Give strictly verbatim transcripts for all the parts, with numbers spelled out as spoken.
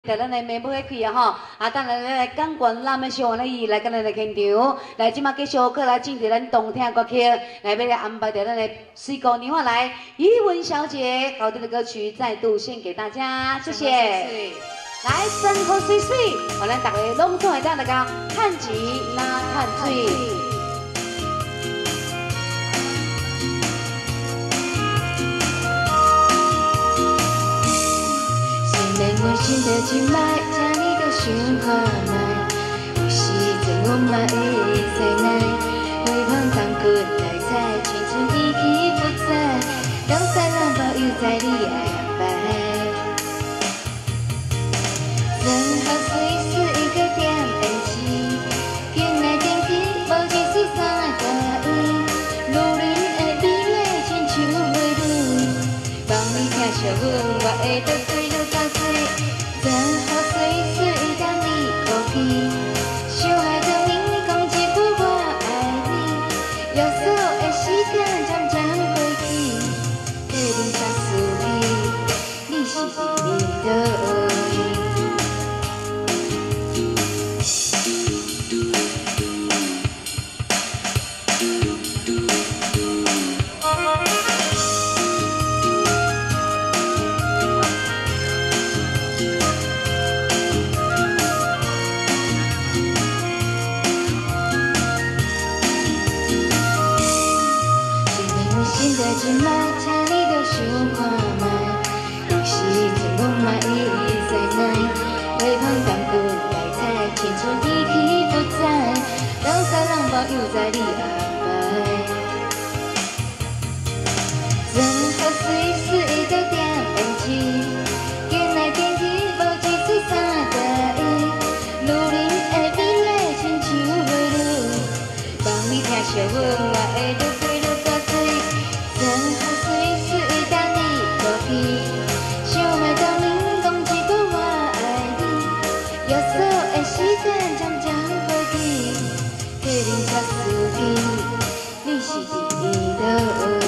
在咱来面部迄开啊吼，啊，等下来讲关咱的小王咧伊来跟咱来现场，来即马继续过来进入咱动听歌曲，来要来安排着咱的水姑娘啊来，怡文小姐好听的歌曲再度献给大家，谢谢。来，生活水水，我咱大家拢总会当大家趁钱拿趁水。 我心的一摆，请你着想看卖，有时阵我嘛会知奈，回望当君来采，青春已去不再，当山人保佑在你安排。任何随时一个点会起，今来天气无一丝三个意，女人的美丽亲像美女，望你听惜阮，我会着对你到水。 任何随时一旦你过去，想爱着你讲一句我爱你，约束的时间渐渐过去，替你才思念，你是你的爱。现在今摆，请你着想看卖，有时阵我嘛会知奈，回望当君来采，青春已去不再，当山人保佑在你安排。任何随时一个点变起，今来天气无一丝三个意，女人的美丽亲像美女，望你听惜阮，我会着对你到水。 任何随时一旦你过去，想爱着你讲一句我爱你，约束的时间渐渐过去，替你才思念，你是你的爱。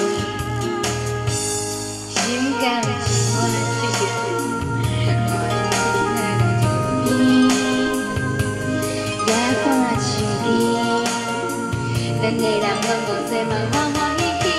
心甘情愿，谢谢。你也看像你，咱个人讲讲说嘛欢欢喜喜。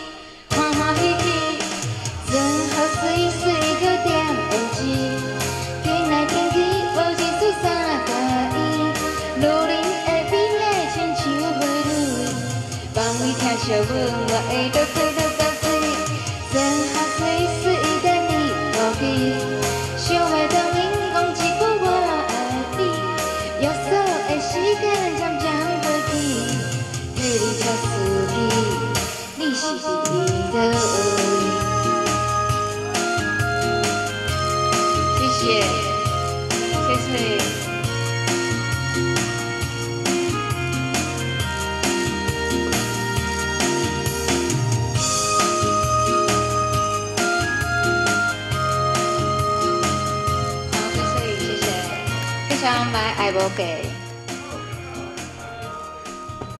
任何随时一个点会起，天来天去无一丝三个意，女人的美丽亲像美女，望你听惜阮，我会着对你到水。任何随时一旦你过去，想爱着你讲一句我爱你，约束的时间渐渐过去，替你才思念，你是你的爱。 谢谢，谢谢。好，谢谢，谢谢。非常买爱无价。